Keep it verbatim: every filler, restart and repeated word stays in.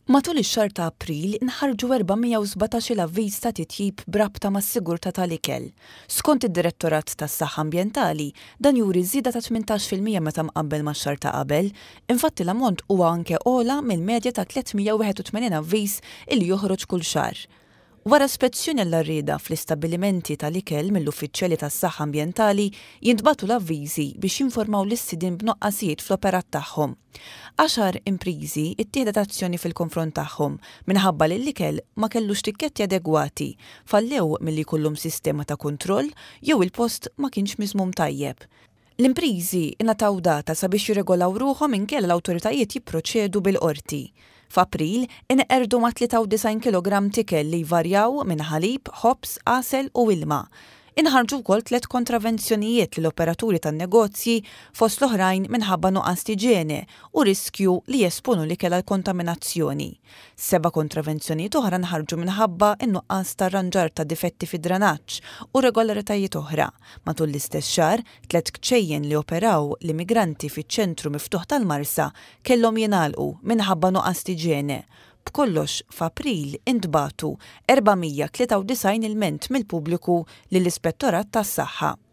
Matul ix-xahar ta' April inħarġu erbamija u sbatax-il avviż ta' titjib brabta mas-sigurtà tal-ikel. Skont id-Direttorat tas-Saħħa Ambjentali, dan juri żieda ta' tmintax fil-mija meta mqabbel max-xahar ta' qabel, infatti l-ammont huwa anke ogħla mill-medja ta' tlietmija u wieħed u tmaniin avviż illi joħroġ kull xahar. Wara spezzjoni għall-arrieda fl-istabbilimenti tal-ikel mill-uffiċjali tas-saħħa ambjentali jintbagħtu l-avviżi biex jinformaw lis-sidien b'noqqasijiet fl-operat tagħhom. Għaxar imprizi ittieħdet azzjoni fil-konfront tagħhom minħabba li l-ikel ma kellux tikketti adegwati, fallew milli jkollhom sistema ta' kontroll jew il-post ma kienx miżmum tajjeb. L-imprizi ingħataw data sabiex jirregolaw ruħhom inkella l-awtoritajiet jipproċedu bil-qorti. F'April inqerdu ma' tlieta u design kilogramm tikel li jvarjaw minn ħalib, ħobs, għasel u ilma. Inħarġu wkoll tliet kontravenzjonijiet lill operaturi tan-negozji fost l-oħrajn minħabba nuqqas iġiene u riskju li jesponu l-ikel għal kontaminazzjoni. Seba' kontravenzjonijiet oħra nħarġu minħabba n-nuqqas tar-ranġar ta' difetti fid-dranaġġ u regolaritajiet oħra. Matul l-istess xahar, tliet kċejjen li operaw l-immigranti fiċ-ċentru miftuħ tal-Marsa kellhom jingħalqu minħabba nuqqas iġiene. B'kollox f'April intbagħtu erbamija u tlieta u design ilment mill-pubbliku lill-Ispettorat tas-Saħħa.